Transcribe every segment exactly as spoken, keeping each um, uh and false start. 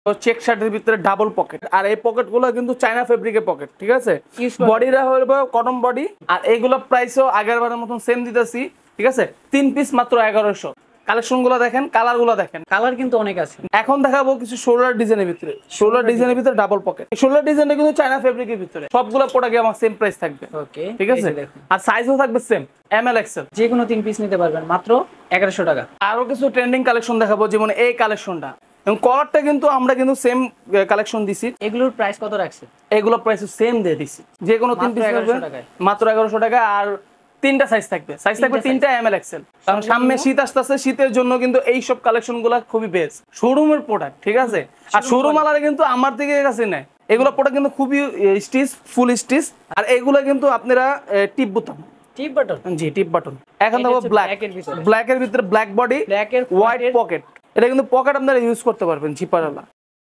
Check শার্টের ভিতরে double pocket, আর এই পকেট গুলো কিন্তু চায়না ফেব্রিকের পকেট, ঠিক আছে। বডিটা হলো কটন বডি, আর এইগুলো প্রাইসও আগের বারের মতন সেম দিতেছি, ঠিক আছে। তিন পিস মাত্র এগারোশো। কালেকশন গুলো দেখেন, কালার গুলো দেখেন, কালার কিন্তু অনেক আছে। এখন দেখাবো কিছু শোল্ডার ডিজাইনের ভিতরে, শোল্ডার ডিজাইনের ভিতরে ডাবল পকেট। শোল্ডার ডিজাইনটা কিন্তু চায়না ফেব্রিকের ভিতরে, সবগুলো প্রোডাক্ট আমার সেম প্রাইস থাকবে, ওকে, ঠিক আছে। আর সাইজও থাকবে সেম, এম এল এক্সেল, যে কোনো তিন পিস নিতে পারবেন মাত্র এগারোশো টাকা। আরো কিছু ট্রেন্ডিং কালেকশন দেখাবো, যেমন এই কালেকশনটা, এবং কালারটা কিন্তু আমরা কিন্তু সেম কালেকশন দিছি। এগুলোর প্রাইস কত রাখছে? এগুলো প্রাইস সেম দিয়ে দিছি, যে কোনো তিন পিস এগারোশো টাকায়, মাত্র এগারোশো টাকা। আর তিনটা সাইজ থাকবে, সাইজ থাকবে তিনটা এম এল এক্সেল, কারণ সামনে শীত আসতেছে, শীতের জন্য কিন্তু এই সব কালেকশন গুলা খুবই বেস্ট, শোরুমের প্রোডাক্ট, ঠিক আছে। আর শোরুম আলাদা কিন্তু আমার থেকে কাছে নেয়, এগুলো প্রোডাক্ট কিন্তু খুবই স্টিচ, ফুল স্টিচ। আর এগুলো কিন্তু আপনারা টিপ বুতাম, টিপ বাটন, জি টিপ বাটন। এখন দেখো ব্ল্যাক, ব্ল্যাক এর ভিতরে ব্ল্যাক বডি, ব্ল্যাক এর হোয়াইট পকেট। এটা কিন্তু পকেট আপনারা ইউজ করতে পারবেন জিপারওয়ালা।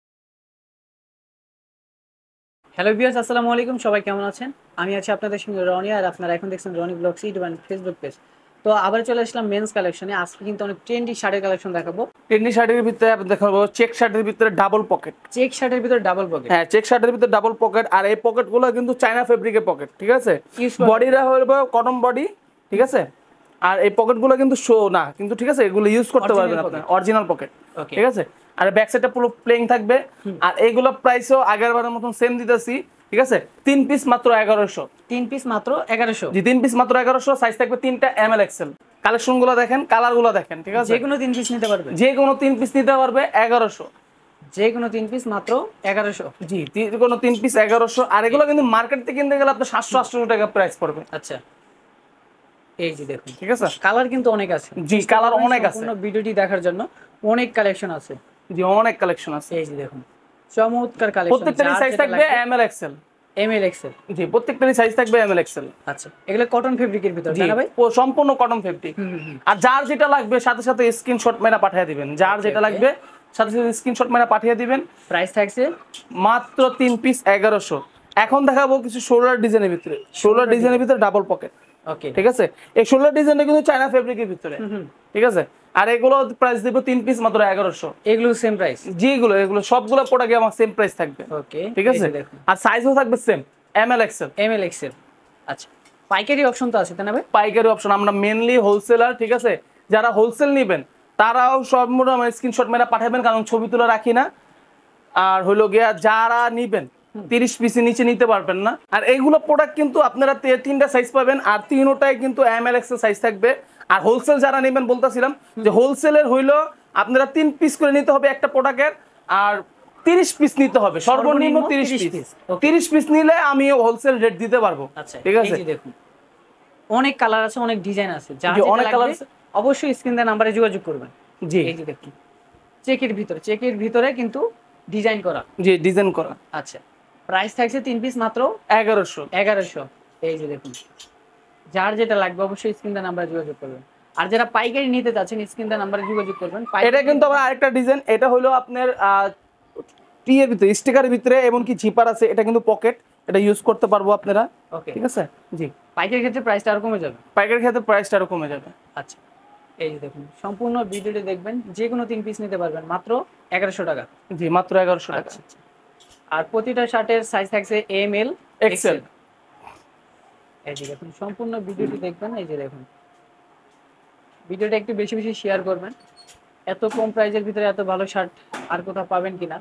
হ্যালো ভিউয়ার্স, আসসালামু আলাইকুম, সবাই কেমন আছেন? আমি আছি আপনাদের সঙ্গে রনি, আর আপনারা এখন দেখছেন Rony blogs YouTube and Facebook page. তো আবার চলে আসলাম মেন্স কালেকশনে। আজকে কিন্তু অনেক ট্রেন্ডি শার্টের কালেকশন দেখাবো। ট্রেন্ডি শার্টের ভিতরে আপনি দেখাবো চেক শার্টের ভিতরে ডাবল পকেট, চেক শার্টের ভিতরে ডাবল পকেট, হ্যাঁ চেক শার্টের ভিতরে ডাবল পকেট। আর এই পকেটগুলো কিন্তু চায়না ফেব্রিকের পকেট, ঠিক আছে। বডিটা হলো কটন বডি, ঠিক আছে। আর এই পকেটগুলো কিন্তু শো না কিন্তু, ঠিক আছে, এগুলো ইউজ করতে পারবেন আপনি, অরিজিনাল পকেট, ঠিক আছে। আর ব্যাক সাইডটা পুরো প্লেন থাকবে। আর এইগুলো প্রাইসও আগের বারের মতন সেম দিতেছি, ঠিক আছে। তিন পিস মাত্র এগারোশো। তিন পিস মাত্র এগারোশো, জি তিন পিস মাত্র এগারোশো। সাইজ থাকবে তিনটা এম এল এক্সেল। কালেকশন গুলো দেখেন, কালার গুলো দেখেন, ঠিক আছে। যে কোনো তিন পিস নিতে পারবে, যে কোনো তিন পিস নিতে পারবে এগারোশো। যে কোনো তিন পিস মাত্র এগারোশো, জি কোনো তিন পিস এগারোশো। আর এগুলো কিন্তু মার্কেট থেকে কিনতে গেলে আপনার সাতশো আটশো টাকা প্রাইস পড়বে। আচ্ছা, এই যে দেখুন, ঠিক আছে। কালার কিন্তু অনেক আছে, জি কালার অনেক আছে, সম্পূর্ণ ভিডিওটি দেখার জন্য অনেক কালেকশন আছে। জি অনেক কালেকশন আছে। এই যে দেখুন, চমৎকার কালেকশন। প্রত্যেকটারই সাইজ থাকবে M L XL, M L XL, জি প্রত্যেকটারই সাইজ থাকবে এম এল এক্সেল। আচ্ছা, এগুলো কটন ফেব্রিকের ভিতর, তাই না ভাই? সম্পূর্ণ কটন ফেব্রিক। আর যার যেটা লাগবে সাথে সাথে স্ক্রিনশট মেরা পাঠিয়ে দিবেন, যার যেটা লাগবে সাথে সাথে স্ক্রিনশট মেরা পাঠিয়ে দিবেন। প্রাইস থাকছে মাত্র তিন পিস এগারোশো। এখন দেখাবো কিছু শোল্ডার ডিজাইনের ভিতরে, শোল্ডার ডিজাইনের ভিতরে ডাবল পকেট, ওকে, ঠিক আছে। এই শোল্ডার ডিজাইনটা কিন্তু চায়না ফেব্রিকের ভিতরে, ঠিক আছে। আর এগুলো প্রাইস দেব তিন পিস মাত্র এগারোশো। এগুলো সেম প্রাইস, জি এগুলো এগুলো সবগুলো প্রোডাক্ট আমার সেম প্রাইস থাকবে, ওকে, ঠিক আছে। আর সাইজও থাকবে same, M L XL, M L XL. আচ্ছা, পাইকারি অপশন তো আছে, তাই না ভাই? পাইকারি অপশন, আমরা মেইনলি হোলসেলার, ঠিক আছে। যারা হোলসেল নেবেন তারাও সব মোটা আমার স্ক্রিনশট মেরা পাঠাবেন, কারণ ছবি তুলে রাখি না। আর হইলো গিয়া যারা নিবেন তিরিশ পিসের নিচে নিতে পারবেন না। আর এইগুলো প্রোডাক্ট কিন্তু আপনারা তিনটা সাইজ পাবেন, আর তিনটাই কিন্তু এম এল এক্সেল সাইজ থাকবে। আর হোলসেল যারা নেবেন বলতেছিলাম যে হোলসেলের হইলো আপনারা তিন পিস করে নিতে হবে একটা প্রোডাক্টের, আর তিরিশ পিস নিতে হবে সর্বনিম্ন তিরিশ পিস। তিরিশ পিস নিলে আমি হোলসেল রেট দিতে পারবো, ঠিক আছে। দেখুন অনেক কালার আছে, অনেক ডিজাইন আছে, যা অনেক কালার আছে, অবশ্যই স্ক্রিন দেওয়া নম্বরে যোগাযোগ করবেন। জি এই যে দেখুন, চেকের ভিতরে, চেকের ভিতরে কিন্তু ডিজাইন করা, জি ডিজাইন করা। আচ্ছা, প্রাইস থাকছে তিন পিস মাত্র এগারোশো। এগারোশো, এই যে দেখুন, যার যেটা লাগবে অবশ্যই স্ক্রিন দেওয়া নম্বরে যোগাযোগ করবেন। আর যারা পাইকারি নিতে চাচ্ছেন স্ক্রিন দেওয়া নম্বরে যোগাযোগ করবেন। এটা কিন্তু আবার আরেকটা ডিজাইন, এটা হলো আপনার টি এর ভিতরে, স্টিকারের ভিতরে এমনকি জিপার আছে, এটা কিন্তু পকেট, এটা ইউজ করতে পারবো আপনারা, ওকে, ঠিক আছে। জি পাইকারি ক্ষেত্রে প্রাইসটা আরো কমে যাবে, পাইকারি ক্ষেত্রে প্রাইসটা আরো কমে যাবে। আচ্ছা, এই যে দেখুন, সম্পূর্ণ ভিডিওটি দেখবেন, যে কোনো তিন পিস নিতে পারবেন মাত্র এগারোশো টাকা। জি মাত্র এগারোশো টাকা। আর প্রতিটা শার্টের সাইজ থাকছে এম এল এক্সেল। এই যে দেখুন, সম্পূর্ণ ভিডিওটি দেখবেন। এই যে দেখুন, ভিডিওটা একটু বেশি বেশি শেয়ার করবেন। এত কম প্রাইসের ভিতরে এত ভালো শার্ট আর কোথাও পাবেন কিনা।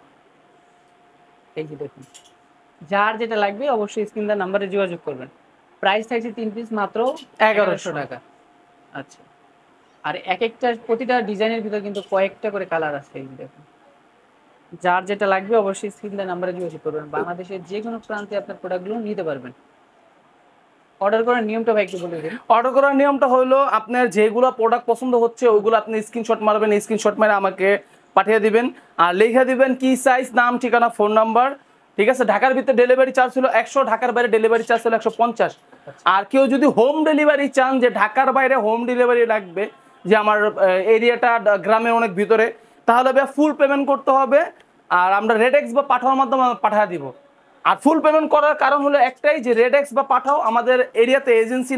এই যে দেখুন, যার যেটা লাগবে অবশ্যই স্ক্রিন দেওয়া নম্বরে যোগাযোগ করবেন। প্রাইস থাকছে তিন পিস মাত্র এগারোশো টাকা। আচ্ছা, আর এক একটা প্রতিটা ডিজাইনের ভিতরে কিন্তু কয়েকটা করে কালার আছে। এই দেখুন, যার যেটা লাগবে অবশ্যই স্ক্রিন দেওয়া নম্বরে যোগাযোগ করবেন। বাংলাদেশের যে কোনো প্রান্তে আপনার প্রোডাক্টগুলো নিতে পারবেন। অর্ডার করার নিয়মটা ভাই একটু বলে দিন। অর্ডার করার নিয়মটা হলো আপনার যেগুলো প্রোডাক্ট পছন্দ হচ্ছে ওগুলো আপনি স্ক্রিনশট মারবেন, স্ক্রিনশট মেরে আমাকে পাঠিয়ে দিবেন, আর লিখে দিবেন কি সাইজ, নাম, ঠিকানা, ফোন নাম্বার, ঠিক আছে। ঢাকার ভিতরে ডেলিভারি চার্জ হলো একশো, ঢাকার বাইরে ডেলিভারি চার্জ হলো একশো পঞ্চাশ। আর কেউ যদি হোম ডেলিভারি চান, যে ঢাকার বাইরে হোম ডেলিভারি লাগবে, যে আমার এরিয়াটা গ্রামের অনেক ভিতরে, তাহলে ফুল পেমেন্ট করতে হবে। আর আমরা রেডেক্স বা পাঠাওয়ার মাধ্যমে পাঠিয়ে দিব। আর ফুল পেমেন্ট করার কারণ হলো একটাই, যে রেডেক্স বা পাঠাও আমাদের এরিয়াতে এজেন্সি নাই,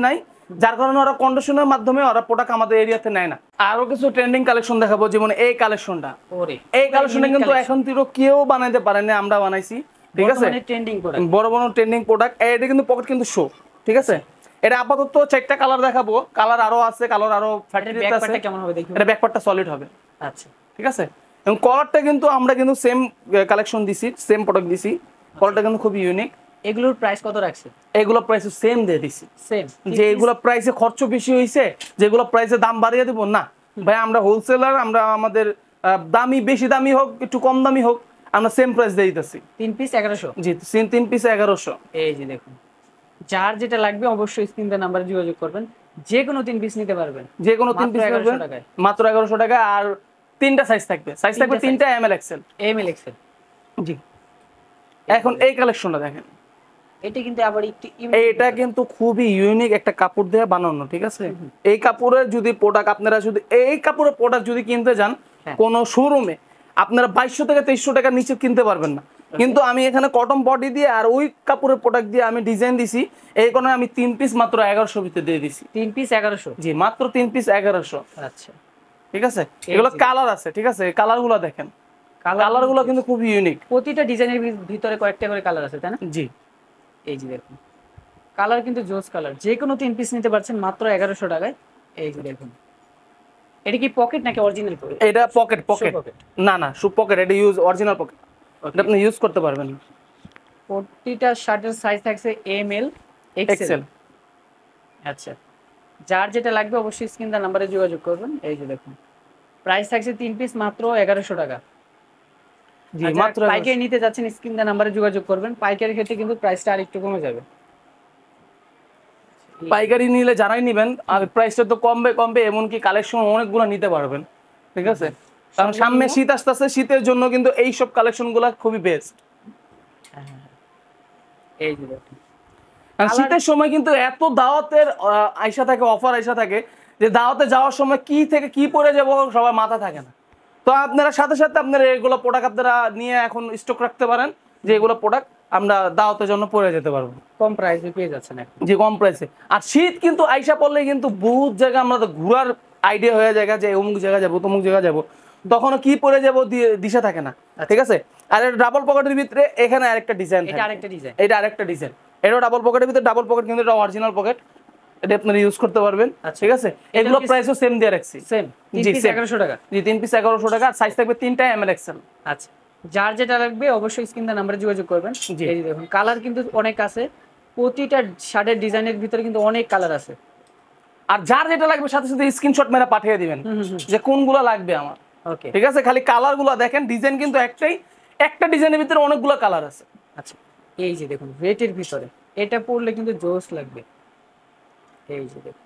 যার কারণে ওরা কন্ডিশনের মাধ্যমে ওরা প্রোডাক্ট আমাদের এরিয়াতে নেয় না। আরো কিছু ট্রেন্ডিং কালেকশন দেখাবো, যেমন এই কালেকশনটা। ওরে এই কালেকশনটা কিন্তু এখন তিরো কেউ বানাইতে পারে না, আমরা বানাইছি, ঠিক আছে। বর্তমানে ট্রেন্ডিং প্রোডাক্ট, বড় বড় ট্রেন্ডিং প্রোডাক্ট। এটা কিন্তু পকেট কিন্তু শো, ঠিক আছে। এটা আপাতত চারটা কালার দেখাবো, কালার আরো আছে, কালার আরো ফ্যাক্টরিতে আছে। ব্যাকপার্টটা কেমন হবে দেখি। এটা ব্যাকপার্টটা সলিড হবে, আচ্ছা ঠিক আছে। এবং কলারটা কিন্তু আমরা কিন্তু সেম কালেকশন দিছি, সেম প্রোডাক্ট দিছি। কলারটা কিন্তু খুব ইউনিক। এগুলোর প্রাইস কত রাখছে? এগুলো প্রাইস সেম দিয়ে দিছি। সেম যে এগুলো প্রাইসে খরচ বেশি হইছে, যেগুলো প্রাইসে দাম বাড়িয়ে দেব না ভাই, আমরা হোলসেলার, আমরা আমাদের দামি বেশি দামি হোক একটু কম দামি হোক আমরা সেম প্রাইস দিয়ে দিতেছি। তিন পিস এগারোশো। জি, তিন পিস এগারোশো। এই যে দেখুন, যার যেটা লাগবে অবশ্যই স্ক্রিনে নাম্বারে যোগাযোগ করবেন, যে কোনো তিন পিস নিতে পারবেন, যে কোনো তিন পিস এগারোশো টাকায়, মাত্র এগারোশো টাকা। আর তিনটা সাইজ থাকবে, সাইজ থাকবে তিনটা, M L XL. M L XL. জি। এখন এই কালেকশনটা দেখেন, এটা কিন্তু আবার একটু এটা কিন্তু খুবই ইউনিক একটা কাপড় দিয়ে বানানো, ঠিক আছে। এই কাপড়ের যদি প্রোডাক্ট আপনারা যদি এই কাপড়ের প্রোডাক্ট যদি কিনতে যান কোন শোরুমে, আপনারা বাইশশো থেকে তেইশশো টাকার নিচে কিনতে পারবেন না। কিন্তু আমি এখানে কটন বডি দিয়ে আর ওই কাপড়ের প্রোডাক্ট দিয়ে আমি ডিজাইন দিছি, এই কারণে আমি তিন পিস মাত্র এগারোশো ভিতরে দিয়ে দিছি। তিন পিস এগারোশো? জি, মাত্র তিন পিস এগারোশো। আচ্ছা, ঠিক আছে। এগুলো কালার আছে, ঠিক আছে, কালার গুলো দেখেন, কালার গুলো কিন্তু খুব ইউনিক। প্রতিটা ডিজাইনের ভিতরে কয়েকটা করে কালার আছে, তাই না? জি। এই যে দেখুন, কালার কিন্তু জোস কালার। যে কোনো তিন পিস নিতে পারছেন মাত্র এগারোশো টাকায়। এই যে দেখুন, এটা কি পকেট নাকি অরিজিনাল পকেট? এটা পকেট, পকেট না না, সু পকেট। এটা ইউজ অরিজিনাল পকেট, এটা আপনি ইউজ করতে পারবেন। প্রতিটা শার্টের সাইজ থাকছে এম এল এক্সেল। আচ্ছা, যার যেটা লাগবে অবশ্যই স্ক্রিন দা নাম্বারে যোগাযোগ করবেন। এই যে দেখুন, প্রাইস থাকছে তিন পিস মাত্র এগারোশো টাকা। জি, মাত্র। পাইকারি নিতে যাচ্ছেন স্ক্রিন দা নাম্বারে যোগাযোগ করবেন। পাইকারি ক্ষেত্রে কিন্তু প্রাইসটা আরেকটু কমে যাবে। পাইকারি নিলে যারাই নেবেন আর প্রাইসটা তো কমবে কমবে, এমনকি কালেকশন অনেকগুলো নিতে পারবেন, ঠিক আছে। কারণ সামনে শীত আসতেছে, শীতের জন্য কিন্তু এই সব কালেকশনগুলো খুবই বেস্ট। এই যে দেখুন, শীতের সময় কিন্তু এত দাওয়াতের আইসা থাকে, অফার আইসা থাকে, যে দাওয়াতে যাওয়ার সময় কি থেকে কি পরে যাবো সবার মাথা থাকে না। তো আপনারা সাথে সাথে আপনারা এগুলো প্রোডাক্ট আপনারা নিয়ে এখন স্টক রাখতে পারেন, যে এগুলো প্রোডাক্ট আমরা দাওয়াতের জন্য পরে যেতে পারবো। কম প্রাইসে পেয়ে যাচ্ছেন এখন। জি, কম প্রাইসে। আর শীত কিন্তু আইসা পড়লে কিন্তু বহুত জায়গা আমরা তো ঘোরার আইডিয়া হয়ে যায় যে অমুক জায়গা যাবো তমুক জায়গা যাবো, তখনও কি পরে যাবো দিশা থাকে না, ঠিক আছে। আর এটা ডাবল পকেটের ভিতরে এখানে আরেকটা ডিজাইন, এটা আরেকটা ডিজাইন, এটা আরেকটা ডিজাইন। এটাও ডাবল পকেটের ভিতরে, ডাবল পকেট কিন্তু এটা অরিজিনাল পকেট, এটা আপনারা ইউজ করতে পারবেন, ঠিক আছে। এগুলো প্রাইসও সেম দিয়ে রাখছি, সেম তিন পিস এগারোশো টাকা। জি, তিন পিস এগারোশো টাকা। সাইজ থাকবে তিনটা, এম এল এক্সেল। আচ্ছা, যার যেটা লাগবে অবশ্যই স্ক্রিন দা নাম্বারে যোগাযোগ করবেন। এই যে দেখুন, কালার কিন্তু অনেক আছে, প্রতিটা শার্টের ডিজাইনের ভিতরে কিন্তু অনেক কালার আছে। আর যার যেটা লাগবে সাথে সাথে স্ক্রিনশট মেরে পাঠিয়ে দিবেন যে কোনগুলো লাগবে আমার, ওকে, ঠিক আছে। খালি কালারগুলো দেখেন, ডিজাইন কিন্তু একটাই, একটা ডিজাইনের ভিতরে অনেকগুলো কালার আছে। আচ্ছা, এই যে দেখুন, রেটের ভিতরে এটা পরলে কিন্তু জোস লাগবে। এই যে দেখুন,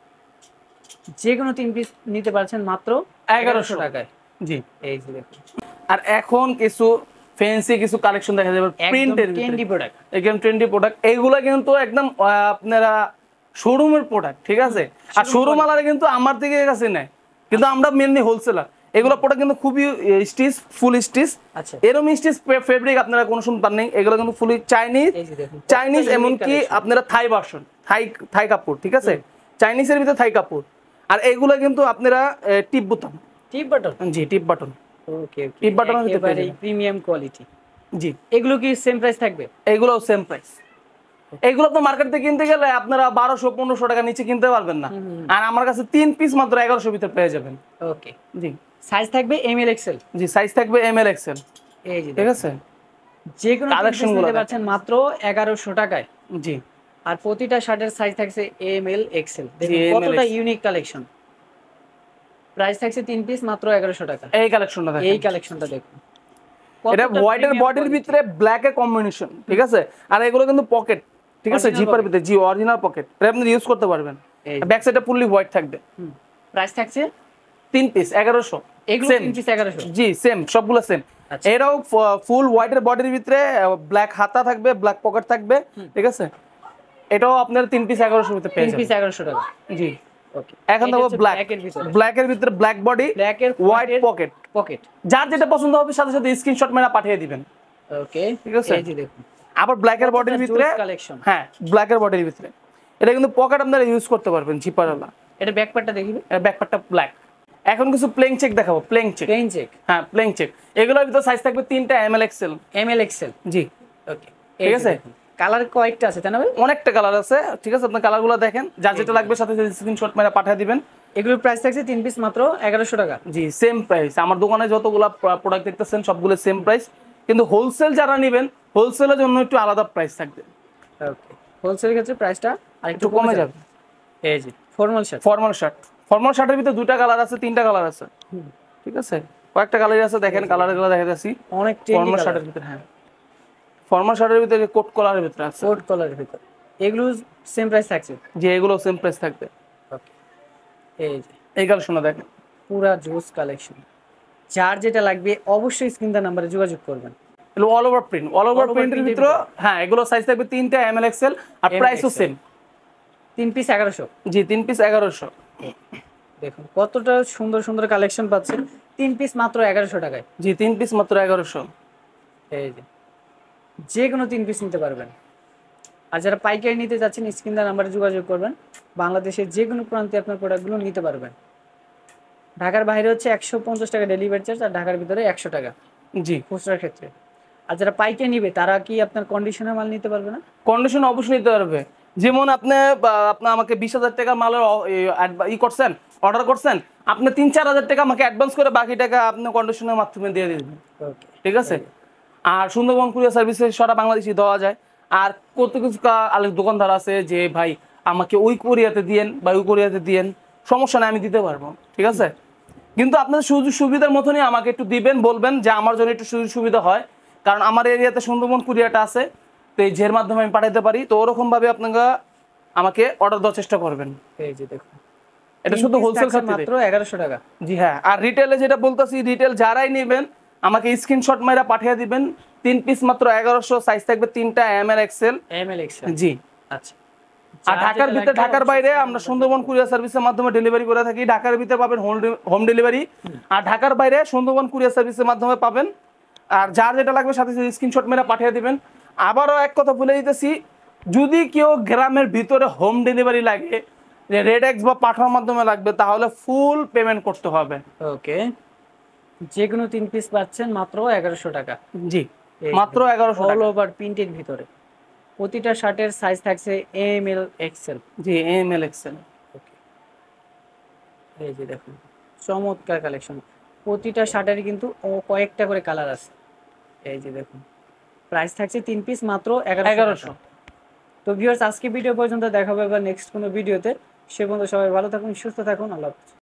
যে কোনো তিন পিস নিতে পারছেন মাত্র এগারোশো টাকায়। জি, এই যে দেখুন। আর এখন কিছু ফ্যান্সি কিছু কালেকশন দেখা যাবে প্রিন্টের ট্রেন্ডি প্রোডাক্ট, একদম ট্রেন্ডি প্রোডাক্ট। এইগুলো কিন্তু একদম আপনারা শোরুমের প্রোডাক্ট, ঠিক আছে। আর শোরুম আলাদা কিন্তু আমার থেকে কাছে নেয়, কিন্তু আমরা মেনলি হোলসেলার। এগুলো প্রোডাক্ট কিন্তু খুবই স্টিচ, ফুল স্টিচ। আচ্ছা, এরকম স্টিচ ফেব্রিক আপনারা কোনো সময় পান নেই। এগুলো কিন্তু ফুলি চাইনিজ, চাইনিজ এমনকি আপনারা থাই ভার্সন, থাই থাই কাপড়, ঠিক আছে। চাইনিজের ভিতরে থাই কাপড়। আর এগুলো কিন্তু আপনারা টিপ বুতাম, টিপ বাটন। জি, টিপ বাটন। ওকে, টিপ বাটন একেবারে প্রিমিয়াম কোয়ালিটি। জি, এগুলো কি সেম প্রাইস থাকবে? এগুলোও সেম প্রাইস। এগুলো তো মার্কেট থেকে কিনতে গেলে আপনারা বারোশো পনেরোশো টাকা নিচে কিনতে পারবেন না, আর আমার কাছে তিন পিস মাত্র এগারোশো ভিতরে পেয়ে যাবেন। ওকে, জি। সাইজ থাকবে এম এল এক্সেল। জি, সাইজ থাকবে এম এল এক্সেল। এই যে ঠিক আছে, যে কোনো কালেকশন নিতে পারছেন মাত্র এগারোশো টাকায়। জি। আর প্রতিটা শার্টের সাইজ থাকছে এম এল এক্সেল। দেখুন কতটা ইউনিক কালেকশন। প্রাইস থাকছে তিন পিস মাত্র এগারোশো টাকা। এই কালেকশনটা দেখুন, এই কালেকশনটা দেখুন, এটা হোয়াইটের বডির ভিতরে ব্ল্যাক এর কম্বিনেশন, ঠিক আছে। আর এগুলো কিন্তু পকেট, ঠিক আছে, জিপার ভিতরে, জি, অরিজিনাল পকেট। এটা আপনি ইউজ করতে পারবেন। ব্যাক সাইডে ফুললি হোয়াইট থাকবে। প্রাইস থাকছে তিন পিস এগারোশো। এগুলো তিন পিস এগারোশো। জি, সেম, সবগুলো সেম। এটাও ফুল হোয়াইটের বডির ভিতরে ব্ল্যাক হাতা থাকবে, ব্ল্যাক পকেট থাকবে, ঠিক আছে। এটাও আপনার তিন পিস এগারোশো ভিতরে পেয়ে যাবেন। তিন পিস এগারোশো টাকা। জি, ওকে। এখন দেখো ব্ল্যাক এর ভিতরে, ব্ল্যাক এর ভিতরে ব্ল্যাক বডি, ব্ল্যাক এর হোয়াইট পকেট, পকেট। যার যেটা পছন্দ হবে সাথে সাথে স্ক্রিনশট মেরে পাঠিয়ে দিবেন। ওকে, ঠিক আছে। এই যে দেখুন, আবার ব্ল্যাক এর বডির ভিতরে, কালেকশন, হ্যাঁ, ব্ল্যাক এর বডির ভিতরে এটা কিন্তু পকেট আপনারা ইউজ করতে পারবেন জিপারওয়ালা। এটা ব্যাকপার্টটা দেখিবে, এর ব্যাকপার্টটা ব্ল্যাক। এখন কিছু প্লেন চেক দেখাবো, প্লেন চেক। প্লেন চেক, হ্যাঁ প্লেন চেক। এগুলোর ভিতর সাইজ থাকবে তিনটা M L XL. M L XL, জি ওকে ঠিক আছে। কালার কয়েকটা আছে তাই না ভাই? অনেকটা কালার আছে, ঠিক আছে। আপনি কালারগুলো দেখেন, যার যেটা লাগবে সাথে সাথে স্ক্রিনশট মেরে পাঠিয়ে দিবেন। এগুলোর প্রাইস থাকছে তিন পিস মাত্র এগারোশো টাকা। জি সেম প্রাইস, আমার দোকানে যতগুলো প্রোডাক্ট দেখতেছেন সবগুলো সেম প্রাইস, কিন্তু হোলসেল যারা নেবেন হোলসেলের জন্য একটু আলাদা প্রাইস থাকবে। ওকে, হোলসেলের ক্ষেত্রে প্রাইসটা আরেকটু একটু কমে যাবে। এই যে formal shirt, formal shirt, formal শার্টের ভিতরে দুইটা কালার আছে, তিনটা কালার আছে, ঠিক আছে। কয়েকটা কালার আছে, দেখেন কালারগুলো দেখাচ্ছি। অনেক ফর্মাল শার্টের ভিতরে, হ্যাঁ ফর্মাল শার্টের ভিতরে কোট কলারের ভিতরে আছে, কোট কলারের ভিতরে এগুলো সেম প্রাইস থাকছে। যে এগুলো সেম প্রাইস থাকবে। ওকে, এই যে এই কালেকশনটা দেখেন, পুরা জোস কালেকশন। যার যেটা লাগবে অবশ্যই স্ক্রিন দা নাম্বারে যোগাযোগ করবেন। এগুলো all over print, all over প্রিন্টের প্রিন্টের ভিতরে, হ্যাঁ এগুলো সাইজ থাকবে তিনটা এম এল এক্সেল, আর প্রাইসও সেম। তিন পিস এগারোশো। জি তিন পিস এগারোশো। দেখুন কতটা সুন্দর সুন্দর কালেকশন পাচ্ছেন তিন পিস মাত্র এগারোশো টাকায়। জি তিন পিস মাত্র এগারোশো। এই যে যে কোনো তিন পিস নিতে পারবেন। আর যারা পাইকারি নিতে যাচ্ছেন স্ক্রিন দা নাম্বারে যোগাযোগ করবেন, বাংলাদেশের যে কোনো প্রান্তে আপনার প্রোডাক্টগুলো নিতে পারবেন। ঢাকার বাইরে হচ্ছে একশো পঞ্চাশ টাকা ডেলিভারি চার্জ, আর ঢাকার ভিতরে একশো টাকা জি খুচরার ক্ষেত্রে। আর যারা পাইকারি নিবে তারা কি আপনার কন্ডিশনের মাল নিতে পারবে না? কন্ডিশন অবশ্যই নিতে পারবে। যেমন আপনি আপনি আমাকে বিশ হাজার টাকা মালের ই করছেন, অর্ডার করছেন, আপনি তিন চার হাজার টাকা আমাকে অ্যাডভান্স করে বাকি টাকা আপনি কন্ডিশনের মাধ্যমে দিয়ে দিবেন, ওকে ঠিক আছে। আর সুন্দরবন কুরিয়ার সার্ভিসে সারা বাংলাদেশে দেওয়া যায়। আর কত কিছু আলেক দোকানদার আছে যে ভাই আমাকে ওই কোরিয়াতে দিয়েন বা ওই কোরিয়াতে দিয়েন, সমস্যা নেই আমি দিতে পারবো, ঠিক আছে। কিন্তু আপনাদের সুযোগ সুবিধার মতনই আমাকে একটু দিবেন, বলবেন যে আমার জন্য একটু সুযোগ সুবিধা হয়, কারণ আমার এরিয়াতে সুন্দরবন কুরিয়ারটা আছে, তো এই যের মাধ্যমে আমি পাঠাতে পারি। তো ওরকম ভাবে আপনারা আমাকে অর্ডার দেওয়ার চেষ্টা করবেন। এই যে দেখুন এটা শুধু হোলসেল খাতে মাত্র এগারোশো টাকা। জি হ্যাঁ। আর রিটেলে যেটা বলতেছি, রিটেল যারাই নেবেন আমাকে স্ক্রিনশট মাইরা পাঠিয়ে দিবেন। তিন পিস মাত্র এগারোশো, সাইজ থাকবে তিনটা M L XL. M L XL, জি আচ্ছা। আর ঢাকার ভিতরে, ঢাকার বাইরে আমরা সুন্দরবন কুরিয়ার সার্ভিসের মাধ্যমে ডেলিভারি করে থাকি। ঢাকার ভিতরে পাবেন হোম ডেলিভারি, আর ঢাকার বাইরে সুন্দরবন কুরিয়ার সার্ভিসের মাধ্যমে পাবেন। আর যার যেটা লাগবে সাথে সাথে স্ক্রিনশট মেরে পাঠিয়ে দিবেন। আবারও এক কথা বলে দিতেছি, যদি কেউ গ্রামের ভিতরে হোম ডেলিভারি লাগে, যে রেড এক্স বা পাঠানোর মাধ্যমে লাগবে, তাহলে ফুল পেমেন্ট করতে হবে। ওকে, যে কোনো তিন পিস পাচ্ছেন মাত্র এগারোশো টাকা। জি মাত্র এগারোশো অল ওভার প্রিন্টের ভিতরে। প্রতিটা শার্টের সাইজ থাকছে এম এল এক্সেল। জি এম এল এক্সেল। ওকে, এই যে দেখুন চমৎকার কালেকশন। প্রতিটা শার্টের কিন্তু ও কয়েকটা করে কালার আছে। এই যে দেখুন প্রাইস থাকছে তিন পিস মাত্র এগারোশো। তো ভিউয়ার্স, আজকে ভিডিও পর্যন্ত দেখা হবে এবার নেক্সট কোনো ভিডিওতে। সে পর্যন্ত সবাই ভালো থাকুন, সুস্থ থাকুন, আল্লাহ হাফেজ।